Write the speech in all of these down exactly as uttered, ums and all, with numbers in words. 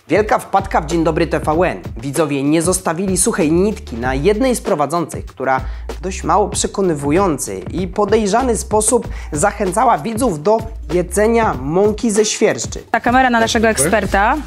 Wielka wpadka w Dzień Dobry T V N. Widzowie nie zostawili suchej nitki na jednej z prowadzących, która w dość mało przekonywujący i podejrzany sposób zachęcała widzów do jedzenia mąki ze świerszczy. Ta kamera na naszego eksperta,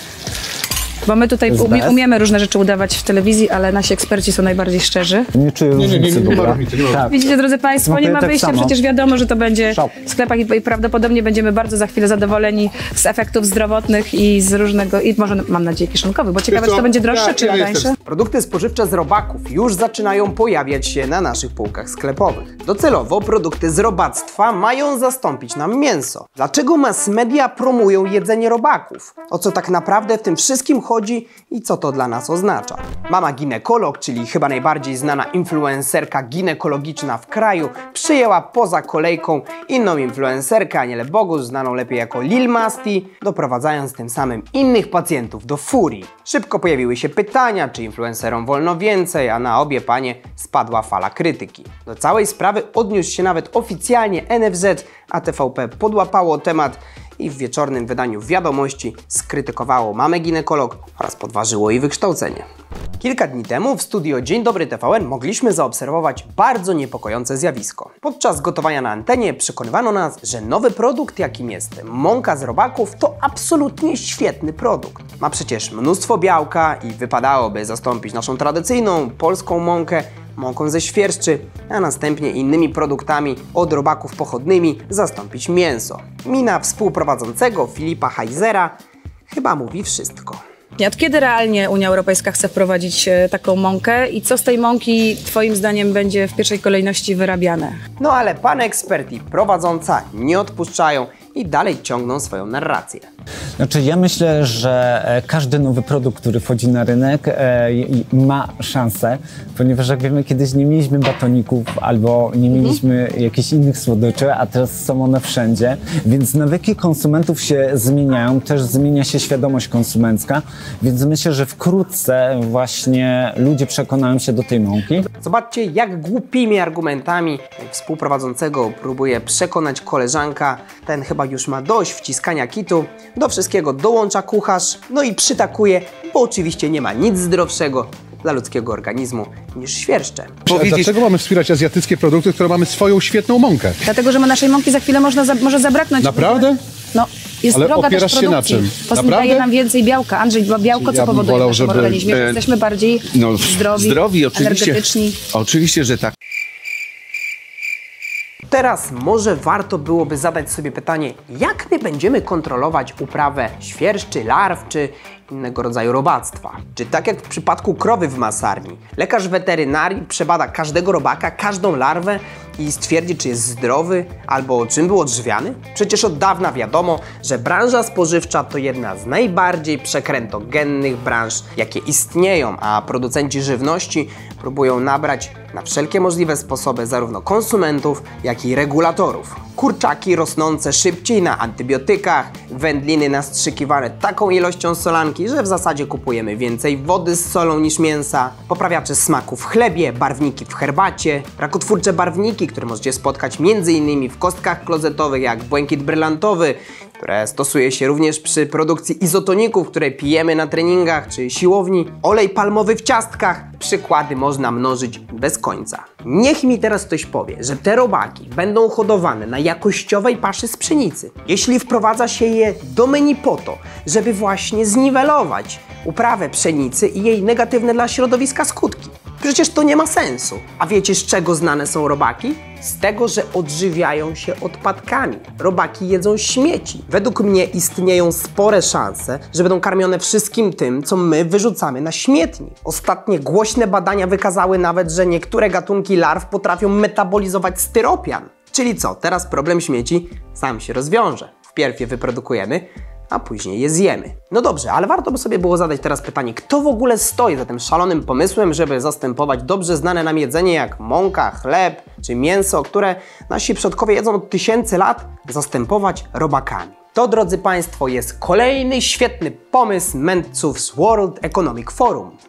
bo my tutaj umie, umiemy różne rzeczy udawać w telewizji, ale nasi eksperci są najbardziej szczerzy. Nie czuję Nie, nie, nie, nie, nie ma dobra. różnicy, nie ma Tak. Widzicie, drodzy Państwo, Smakuje nie ma tak wyjścia, samo. przecież wiadomo, że to będzie Szok. w sklepach i, i prawdopodobnie będziemy bardzo za chwilę zadowoleni z efektów zdrowotnych i z różnego, i może mam nadzieję kieszonkowych, bo ciekawe, co? czy to będzie droższe, Ja- czy ja tańsze. jestem- Produkty spożywcze z robaków już zaczynają pojawiać się na naszych półkach sklepowych. Docelowo produkty z robactwa mają zastąpić nam mięso. Dlaczego mass media promują jedzenie robaków? O co tak naprawdę w tym wszystkim chodzi i co to dla nas oznacza? Mama ginekolog, czyli chyba najbardziej znana influencerka ginekologiczna w kraju, przyjęła poza kolejką inną influencerkę, Anielę Bogusz, znaną lepiej jako Lil Masti, doprowadzając tym samym innych pacjentów do furii. Szybko pojawiły się pytania, czy influencerom wolno więcej, a na obie panie spadła fala krytyki. Do całej sprawy odniósł się nawet oficjalnie N F Z, a T V P podłapało temat i w wieczornym wydaniu Wiadomości skrytykowało mamę ginekolog oraz podważyło jej wykształcenie. Kilka dni temu w studio Dzień Dobry T V N mogliśmy zaobserwować bardzo niepokojące zjawisko. Podczas gotowania na antenie przekonywano nas, że nowy produkt, jakim jest mąka z robaków, to absolutnie świetny produkt. Ma przecież mnóstwo białka i wypadałoby zastąpić naszą tradycyjną polską mąkę mąką ze świerszczy, a następnie innymi produktami od robaków pochodnymi zastąpić mięso. Mina współprowadzącego Filipa Heisera chyba mówi wszystko. Od kiedy realnie Unia Europejska chce wprowadzić e, taką mąkę i co z tej mąki Twoim zdaniem będzie w pierwszej kolejności wyrabiane? No ale pan ekspert i prowadząca nie odpuszczają i dalej ciągną swoją narrację. Znaczy ja myślę, że e, każdy nowy produkt, który wchodzi na rynek e, i- i ma szansę, ponieważ jak wiemy, kiedyś nie mieliśmy batoników albo nie mieliśmy jakichś innych słodyczy, a teraz są one wszędzie, więc nawyki konsumentów się zmieniają, też zmienia się świadomość konsumencka, więc myślę, że wkrótce właśnie ludzie przekonają się do tej mąki. Zobaczcie, jak głupimi argumentami współprowadzącego próbuje przekonać koleżanka. Ten chyba już ma dość wciskania kitu. Do wszystkiego dołącza kucharz, no i przytakuje, bo oczywiście nie ma nic zdrowszego dla ludzkiego organizmu niż świerszcze. A dlaczego mamy wspierać azjatyckie produkty, które mamy swoją świetną mąkę? Dlatego, że ma naszej mąki za chwilę można za, może zabraknąć. Naprawdę? No, jest Ale droga opierasz też się na produkcji. czym? Poza tym Naprawdę? daje nam więcej białka. Andrzej, bo białko co Ja bym powoduje wolał, w naszym żeby- organizmie? Że e, jesteśmy bardziej No, zdrowi, zdrowi, oczywiście. energetyczni. Oczywiście, że tak. Teraz może warto byłoby zadać sobie pytanie, jak my będziemy kontrolować uprawę świerszczy, larw czy innego rodzaju robactwa? Czy tak jak w przypadku krowy w masarni, lekarz weterynarii przebada każdego robaka, każdą larwę i stwierdzi, czy jest zdrowy albo czym był odżywiany? Przecież od dawna wiadomo, że branża spożywcza to jedna z najbardziej przekrętogennych branż, jakie istnieją, a producenci żywności próbują nabrać na wszelkie możliwe sposoby zarówno konsumentów, jak i regulatorów. Kurczaki rosnące szybciej na antybiotykach, wędliny nastrzykiwane taką ilością solanki, że w zasadzie kupujemy więcej wody z solą niż mięsa, poprawiacze smaku w chlebie, barwniki w herbacie, rakotwórcze barwniki, które możecie spotkać m.in. w kostkach klozetowych jak błękit brylantowy, które stosuje się również przy produkcji izotoników, które pijemy na treningach czy siłowni, olej palmowy w ciastkach. Przykłady można mnożyć bez końca. Niech mi teraz ktoś powie, że te robaki będą hodowane na jakościowej paszy z pszenicy, jeśli wprowadza się je do menu po to, żeby właśnie zniwelować uprawę pszenicy i jej negatywne dla środowiska skutki. Przecież to nie ma sensu. A wiecie, z czego znane są robaki? Z tego, że odżywiają się odpadkami. Robaki jedzą śmieci. Według mnie istnieją spore szanse, że będą karmione wszystkim tym, co my wyrzucamy na śmietnik. Ostatnie głośne badania wykazały nawet, że niektóre gatunki larw potrafią metabolizować styropian. Czyli co? Teraz problem śmieci sam się rozwiąże. Wpierw je wyprodukujemy, a później je zjemy. No dobrze, ale warto by sobie było zadać teraz pytanie, kto w ogóle stoi za tym szalonym pomysłem, żeby zastępować dobrze znane nam jedzenie jak mąka, chleb czy mięso, które nasi przodkowie jedzą od tysięcy lat, zastępować robakami. To, drodzy Państwo, jest kolejny świetny pomysł mędrców z World Economic Forum.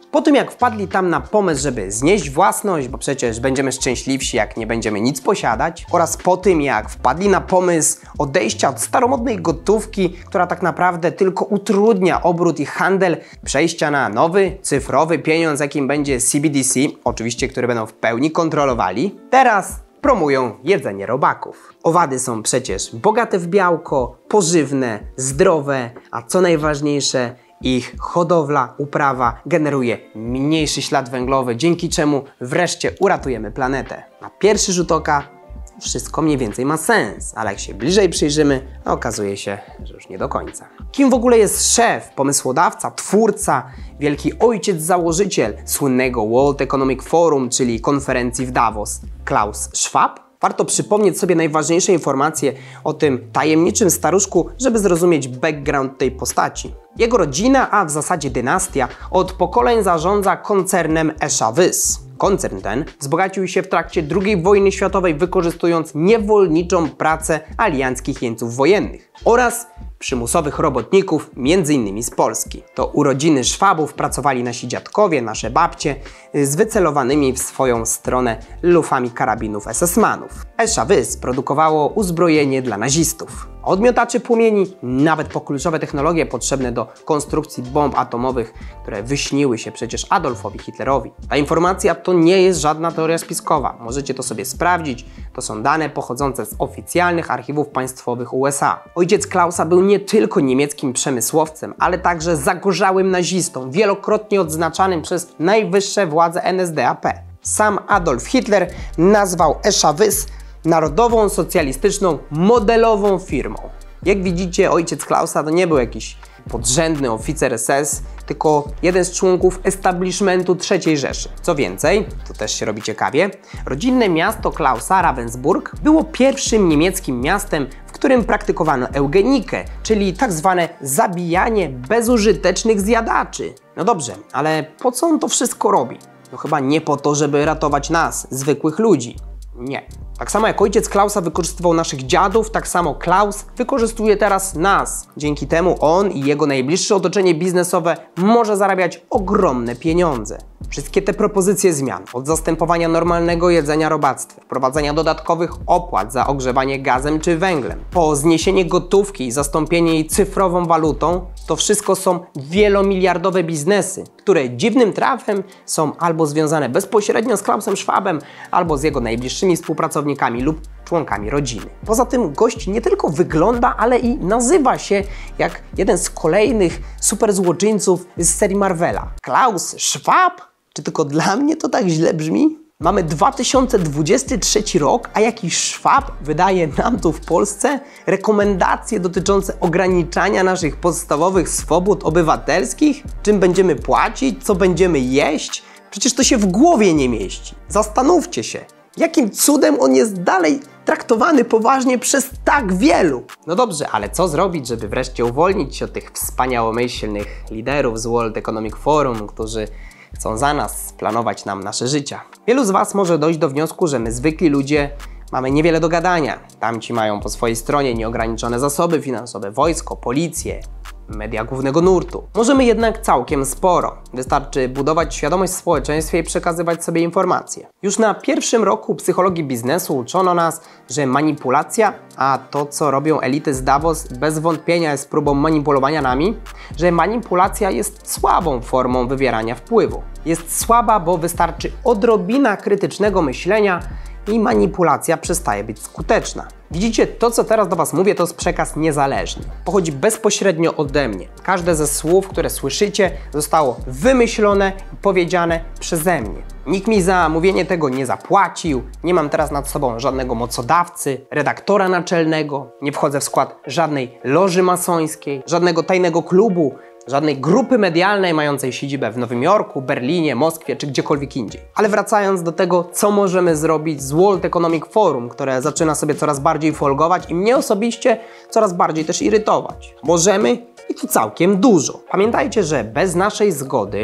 Po tym jak wpadli tam na pomysł, żeby znieść własność, bo przecież będziemy szczęśliwsi, jak nie będziemy nic posiadać, oraz po tym jak wpadli na pomysł odejścia od staromodnej gotówki, która tak naprawdę tylko utrudnia obrót i handel, przejścia na nowy, cyfrowy pieniądz, jakim będzie C B D C, oczywiście, który będą w pełni kontrolowali, teraz promują jedzenie robaków. Owady są przecież bogate w białko, pożywne, zdrowe, a co najważniejsze, ich hodowla, uprawa generuje mniejszy ślad węglowy, dzięki czemu wreszcie uratujemy planetę. Na pierwszy rzut oka wszystko mniej więcej ma sens, ale jak się bliżej przyjrzymy, no okazuje się, że już nie do końca. Kim w ogóle jest szef, pomysłodawca, twórca, wielki ojciec założyciel słynnego World Economic Forum, czyli konferencji w Davos? Klaus Schwab? Warto przypomnieć sobie najważniejsze informacje o tym tajemniczym staruszku, żeby zrozumieć background tej postaci. Jego rodzina, a w zasadzie dynastia, od pokoleń zarządza koncernem Escha Wyss. Koncern ten wzbogacił się w trakcie drugiej wojny światowej, wykorzystując niewolniczą pracę alianckich jeńców wojennych oraz przymusowych robotników, między innymi z Polski. To urodziny Szwabów pracowali nasi dziadkowie, nasze babcie, z wycelowanymi w swoją stronę lufami karabinów esesmanów. Escha Wyss produkowało uzbrojenie dla nazistów. Od miotaczy płomieni, nawet po kluczowe technologie potrzebne do konstrukcji bomb atomowych, które wyśniły się przecież Adolfowi Hitlerowi. Ta informacja to nie jest żadna teoria spiskowa. Możecie to sobie sprawdzić. To są dane pochodzące z oficjalnych archiwów państwowych U S A. Ojciec Klausa był nie tylko niemieckim przemysłowcem, ale także zagorzałym nazistą, wielokrotnie odznaczanym przez najwyższe władze N S D A P. Sam Adolf Hitler nazwał Escha Wyss narodową, socjalistyczną, modelową firmą. Jak widzicie, ojciec Klausa to nie był jakiś podrzędny oficer S S, tylko jeden z członków establishmentu trzeciej Rzeszy. Co więcej, to też się robi ciekawie, rodzinne miasto Klausa, Ravensburg, było pierwszym niemieckim miastem, w którym praktykowano eugenikę, czyli tak zwane zabijanie bezużytecznych zjadaczy. No dobrze, ale po co on to wszystko robi? No chyba nie po to, żeby ratować nas, zwykłych ludzi. Nie. Tak samo jak ojciec Klausa wykorzystywał naszych dziadów, tak samo Klaus wykorzystuje teraz nas. Dzięki temu on i jego najbliższe otoczenie biznesowe może zarabiać ogromne pieniądze. Wszystkie te propozycje zmian, od zastępowania normalnego jedzenia robactwem, wprowadzenia dodatkowych opłat za ogrzewanie gazem czy węglem, po zniesienie gotówki i zastąpienie jej cyfrową walutą, to wszystko są wielomiliardowe biznesy, które dziwnym trafem są albo związane bezpośrednio z Klausem Schwabem, albo z jego najbliższymi współpracownikami lub członkami rodziny. Poza tym gość nie tylko wygląda, ale i nazywa się jak jeden z kolejnych superzłoczyńców z serii Marvela. Klaus Schwab? Czy tylko dla mnie to tak źle brzmi? Mamy dwa tysiące dwudziesty trzeci rok, a jakiś Schwab wydaje nam tu w Polsce rekomendacje dotyczące ograniczania naszych podstawowych swobód obywatelskich? Czym będziemy płacić? Co będziemy jeść? Przecież to się w głowie nie mieści. Zastanówcie się, jakim cudem on jest dalej traktowany poważnie przez tak wielu? No dobrze, ale co zrobić, żeby wreszcie uwolnić się od tych wspaniałomyślnych liderów z World Economic Forum, którzy chcą za nas planować nam nasze życia? Wielu z Was może dojść do wniosku, że my zwykli ludzie mamy niewiele do gadania. Tamci mają po swojej stronie nieograniczone zasoby finansowe, wojsko, policję, media głównego nurtu. Możemy jednak całkiem sporo. Wystarczy budować świadomość w społeczeństwie i przekazywać sobie informacje. Już na pierwszym roku psychologii biznesu uczono nas, że manipulacja, a to co robią elity z Davos bez wątpienia jest próbą manipulowania nami, że manipulacja jest słabą formą wywierania wpływu. Jest słaba, bo wystarczy odrobina krytycznego myślenia i manipulacja przestaje być skuteczna. Widzicie, to co teraz do Was mówię, to jest przekaz niezależny. Pochodzi bezpośrednio ode mnie. Każde ze słów, które słyszycie, zostało wymyślone i powiedziane przeze mnie. Nikt mi za mówienie tego nie zapłacił, nie mam teraz nad sobą żadnego mocodawcy, redaktora naczelnego, nie wchodzę w skład żadnej loży masońskiej, żadnego tajnego klubu, żadnej grupy medialnej mającej siedzibę w Nowym Jorku, Berlinie, Moskwie czy gdziekolwiek indziej. Ale wracając do tego, co możemy zrobić z World Economic Forum, które zaczyna sobie coraz bardziej folgować i mnie osobiście coraz bardziej też irytować. Możemy i to całkiem dużo. Pamiętajcie, że bez naszej zgody,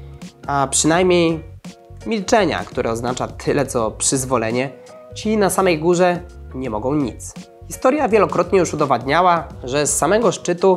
a przynajmniej milczenia, które oznacza tyle co przyzwolenie, ci na samej górze nie mogą nic. Historia wielokrotnie już udowadniała, że z samego szczytu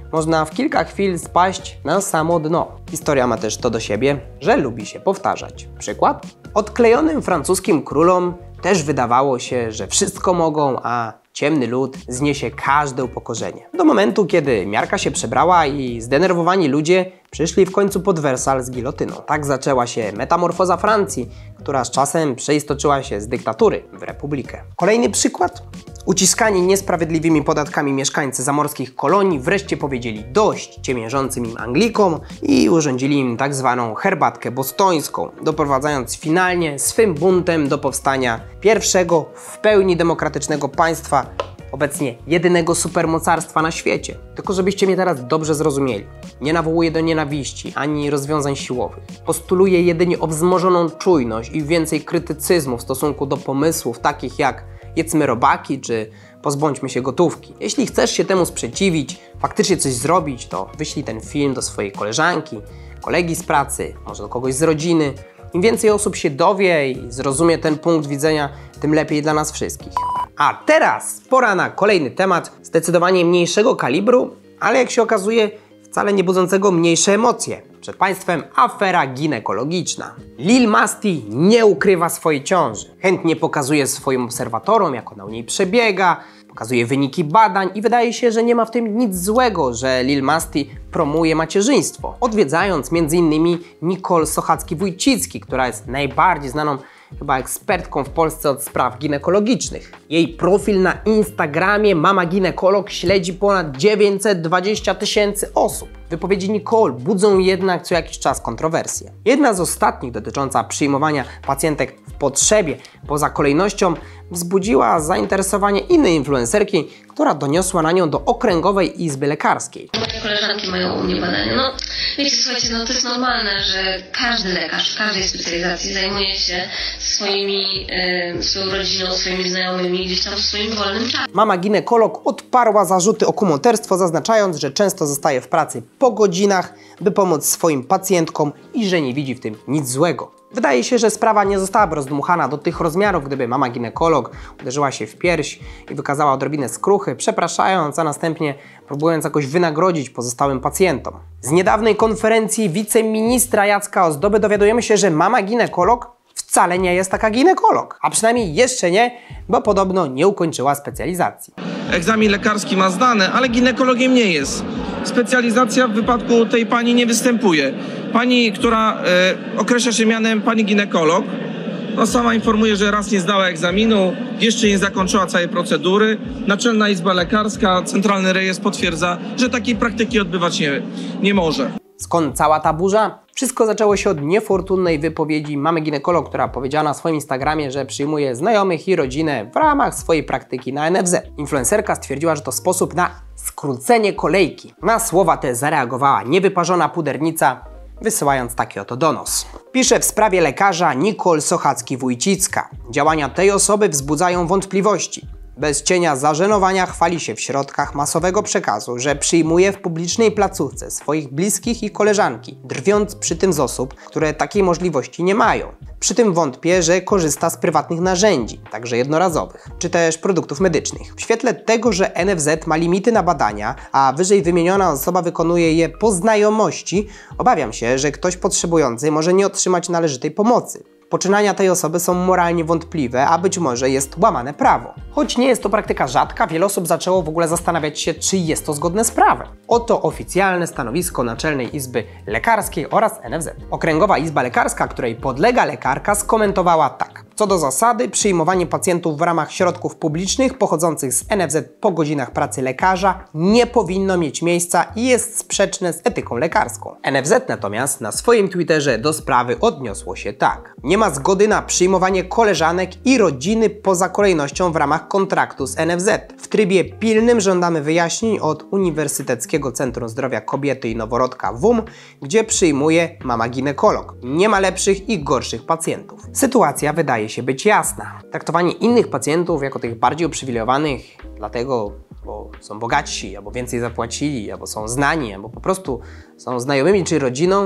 można w kilka chwil spaść na samo dno. Historia ma też to do siebie, że lubi się powtarzać. Przykład? Odklejonym francuskim królom też wydawało się, że wszystko mogą, a ciemny lud zniesie każde upokorzenie. Do momentu, kiedy miarka się przebrała i zdenerwowani ludzie przyszli w końcu pod Wersal z gilotyną. Tak zaczęła się metamorfoza Francji, która z czasem przeistoczyła się z dyktatury w republikę. Kolejny przykład? Uciskani niesprawiedliwymi podatkami mieszkańcy zamorskich kolonii wreszcie powiedzieli dość ciemiężącym im Anglikom i urządzili im tak zwaną herbatkę bostońską, doprowadzając finalnie swym buntem do powstania pierwszego w pełni demokratycznego państwa, obecnie jedynego supermocarstwa na świecie. Tylko żebyście mnie teraz dobrze zrozumieli. Nie nawołuję do nienawiści ani rozwiązań siłowych. Postuluję jedynie o wzmożoną czujność i więcej krytycyzmu w stosunku do pomysłów takich jak jedzmy robaki czy pozbądźmy się gotówki. Jeśli chcesz się temu sprzeciwić, faktycznie coś zrobić, to wyślij ten film do swojej koleżanki, kolegi z pracy, może do kogoś z rodziny. Im więcej osób się dowie i zrozumie ten punkt widzenia, tym lepiej dla nas wszystkich. A teraz pora na kolejny temat, zdecydowanie mniejszego kalibru, ale jak się okazuje, wcale nie budzącego mniejsze emocje. Przed Państwem afera ginekologiczna. Lil Masti nie ukrywa swojej ciąży. Chętnie pokazuje swoim obserwatorom, jak ona u niej przebiega, pokazuje wyniki badań i wydaje się, że nie ma w tym nic złego, że Lil Masti promuje macierzyństwo. Odwiedzając między innymi Nicole Sochacki-Wójcicki, która jest najbardziej znaną chyba ekspertką w Polsce od spraw ginekologicznych. Jej profil na Instagramie Mama Ginekolog śledzi ponad dziewięćset dwadzieścia tysięcy osób. Wypowiedzi Nicole budzą jednak co jakiś czas kontrowersje. Jedna z ostatnich, dotycząca przyjmowania pacjentek w potrzebie poza kolejnością, wzbudziła zainteresowanie innej influencerki, która doniosła na nią do Okręgowej Izby Lekarskiej. Moje koleżanki mają u mnie badania. No, wiecie, słuchajcie, no to jest normalne, że każdy lekarz w każdej specjalizacji zajmuje się swoimi, e, swoją rodziną, swoimi znajomymi gdzieś tam w swoim wolnym czasie. Mama ginekolog odparła zarzuty o kumoterstwo, zaznaczając, że często zostaje w pracy po godzinach, by pomóc swoim pacjentkom i że nie widzi w tym nic złego. Wydaje się, że sprawa nie zostałaby rozdmuchana do tych rozmiarów, gdyby mama ginekolog uderzyła się w pierś i wykazała odrobinę skruchy, przepraszając, a następnie próbując jakoś wynagrodzić pozostałym pacjentom. Z niedawnej konferencji wiceministra Jacka Ozdoby dowiadujemy się, że mama ginekolog wcale nie jest taka ginekolog, a przynajmniej jeszcze nie, bo podobno nie ukończyła specjalizacji. Egzamin lekarski ma zdane, ale ginekologiem nie jest. Specjalizacja w wypadku tej pani nie występuje. Pani, która e, określa się mianem pani ginekolog, no sama informuje, że raz nie zdała egzaminu, jeszcze nie zakończyła całej procedury. Naczelna Izba Lekarska, Centralny Rejestr potwierdza, że takiej praktyki odbywać nie, nie może. Skąd cała ta burza? Wszystko zaczęło się od niefortunnej wypowiedzi mamy ginekolog, która powiedziała na swoim Instagramie, że przyjmuje znajomych i rodzinę w ramach swojej praktyki na N F Z. Influencerka stwierdziła, że to sposób na skrócenie kolejki. Na słowa te zareagowała niewyparzona pudernica, wysyłając taki oto donos. Pisze w sprawie lekarza Nicole Sochacki-Wójcicka. Działania tej osoby wzbudzają wątpliwości. Bez cienia zażenowania chwali się w środkach masowego przekazu, że przyjmuje w publicznej placówce swoich bliskich i koleżanki, drwiąc przy tym z osób, które takiej możliwości nie mają. Przy tym wątpię, że korzysta z prywatnych narzędzi, także jednorazowych, czy też produktów medycznych. W świetle tego, że N F Z ma limity na badania, a wyżej wymieniona osoba wykonuje je po znajomości, obawiam się, że ktoś potrzebujący może nie otrzymać należytej pomocy. Poczynania tej osoby są moralnie wątpliwe, a być może jest łamane prawo. Choć nie jest to praktyka rzadka, wiele osób zaczęło w ogóle zastanawiać się, czy jest to zgodne z prawem. Oto oficjalne stanowisko Naczelnej Izby Lekarskiej oraz N F Z. Okręgowa Izba Lekarska, której podlega lekarka, skomentowała tak. Co do zasady, przyjmowanie pacjentów w ramach środków publicznych pochodzących z N F Z po godzinach pracy lekarza nie powinno mieć miejsca i jest sprzeczne z etyką lekarską. N F Z natomiast na swoim Twitterze do sprawy odniosło się tak. Nie ma zgody na przyjmowanie koleżanek i rodziny poza kolejnością w ramach kontraktu z N F Z. W trybie pilnym żądamy wyjaśnień od Uniwersyteckiego Centrum Zdrowia Kobiety i Noworodka W U M, gdzie przyjmuje mama ginekolog. Nie ma lepszych i gorszych pacjentów. Sytuacja wydaje się być jasna. Traktowanie innych pacjentów jako tych bardziej uprzywilejowanych, dlatego, bo są bogatsi, albo więcej zapłacili, albo są znani, albo po prostu są znajomymi czy rodziną,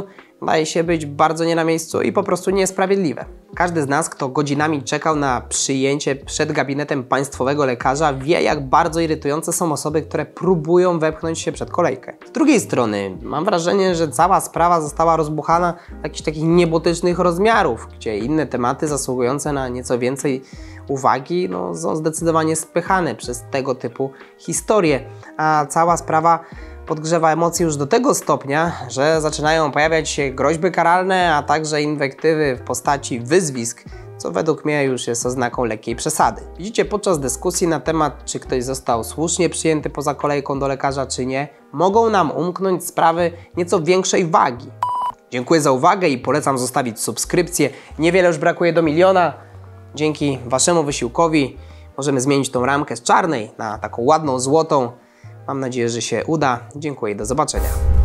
wydaje się być bardzo nie na miejscu i po prostu niesprawiedliwe. Każdy z nas, kto godzinami czekał na przyjęcie przed gabinetem państwowego lekarza, wie, jak bardzo irytujące są osoby, które próbują wepchnąć się przed kolejkę. Z drugiej strony mam wrażenie, że cała sprawa została rozbuchana do jakichś takich niebotycznych rozmiarów, gdzie inne tematy zasługujące na nieco więcej uwagi no, są zdecydowanie spychane przez tego typu historie, a cała sprawa podgrzewa emocje już do tego stopnia, że zaczynają pojawiać się groźby karalne, a także inwektywy w postaci wyzwisk, co według mnie już jest oznaką lekkiej przesady. Widzicie, podczas dyskusji na temat, czy ktoś został słusznie przyjęty poza kolejką do lekarza, czy nie, mogą nam umknąć sprawy nieco większej wagi. Dziękuję za uwagę i polecam zostawić subskrypcję. Niewiele już brakuje do miliona. Dzięki waszemu wysiłkowi możemy zmienić tą ramkę z czarnej na taką ładną, złotą. Mam nadzieję, że się uda. Dziękuję i do zobaczenia.